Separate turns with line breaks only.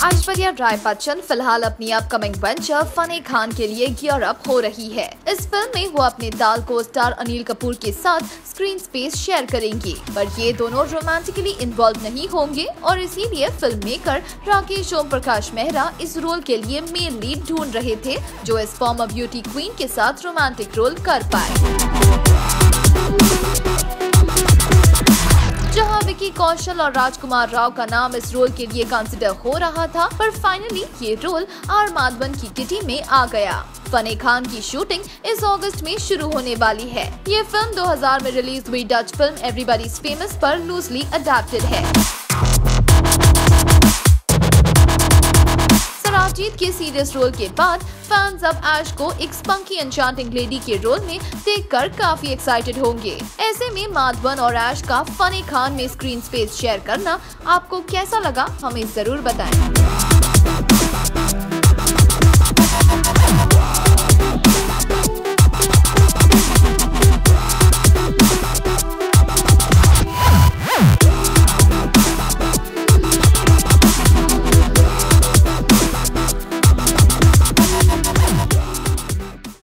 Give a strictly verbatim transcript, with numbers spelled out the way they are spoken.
ऐश्वर्या राय बच्चन फिलहाल अपनी upcoming venture funny Khan के लिए गियर अप हो रही है। इस फिल्म में वो अपने दाल को स्टार अनिल कपूर के साथ स्क्रीन स्पेस शेयर करेंगी, पर ये दोनों रोमांटिकली इन्वॉल्व नहीं होंगे और इसीलिए फिल्म मेकर राकेश ओम प्रकाश मेहरा इस रोल के लिए मेन लीड ढूंढ रहे थे, जो इस फॉर्मर ब्यूटी क्वीन के साथ रोमांटिक रोल कर पाए। जहां विकी कौशल और राजकुमार राव का नाम इस रोल के लिए कंसिडर हो रहा था, पर फाइनली ये रोल आर माधवन की किटी में आ गया। फनी खान की शूटिंग इस अगस्त में शुरू होने वाली है। ये फिल्म दो हज़ार में रिलीज हुई डच फिल्म एवरीबॉडीज फेमस पर लूजली अडैप्टेड है। सरबजीत के सीरियस रोल के बाद फैंस अब ऐश को एक स्पंकी एन्चांटिंग लेडी के रोल में देखकर काफी एक्साइटेड होंगे। ऐसे में माधवन और ऐश का फनी खान में स्क्रीन स्पेस शेयर करना आपको कैसा लगा, हमें जरूर बताएं।